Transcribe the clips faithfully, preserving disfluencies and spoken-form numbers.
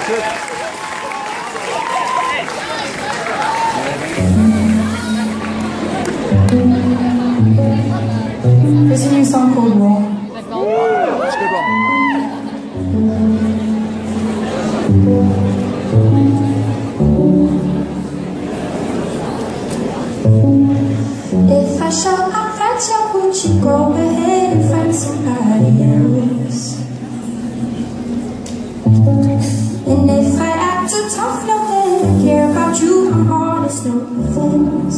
There's a new song called War. That's a good one. If I show I'm fragile, would you go ahead and find somebody else? And if I act too tough, no that I care about you, I'm honest, no offense.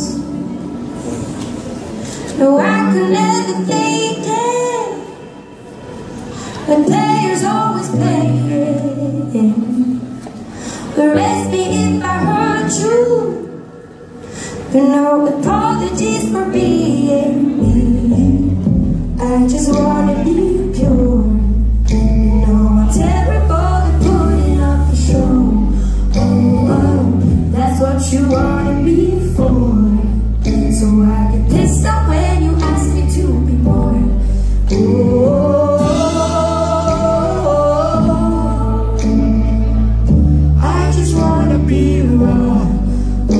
No, I could never think it. The players always playing. Arrest me if I hurt you, but no apologies for being me. I just wanna be pure. You know I'm terrible at putting up a show. Oh, oh, that's what you wanted me for. So I get pissed off when you ask me to be more. Oh, I just wanna be raw. Oh,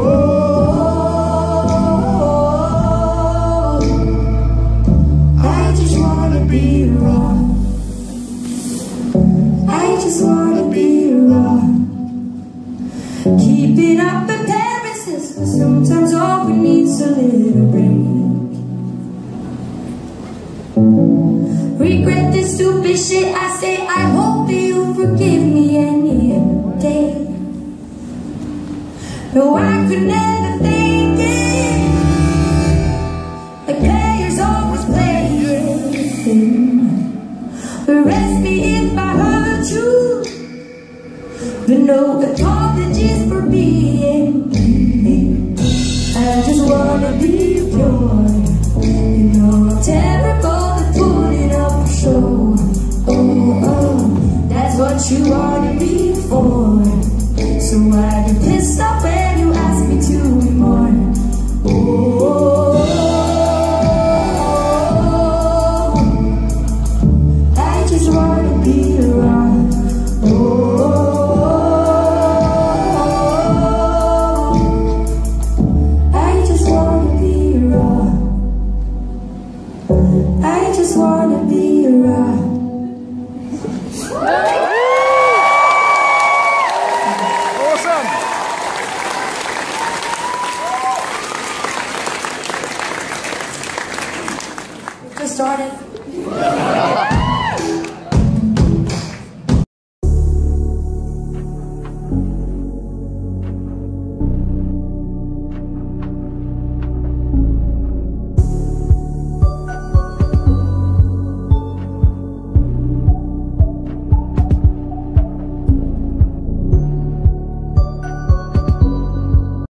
I just wanna be raw. I just wanna be raw. Keeping up appearances, but sometimes all we need's a little break. Regret this stupid shit I say. I hope you forgive me any day. No, I could never think it. The players always playing. Arrest me if I hurt you, but no apologies for being me. I just wanna be pure. You know I'm terrible at putting up a show. Oh, oh, that's what you wanted me for. So I get pissed off when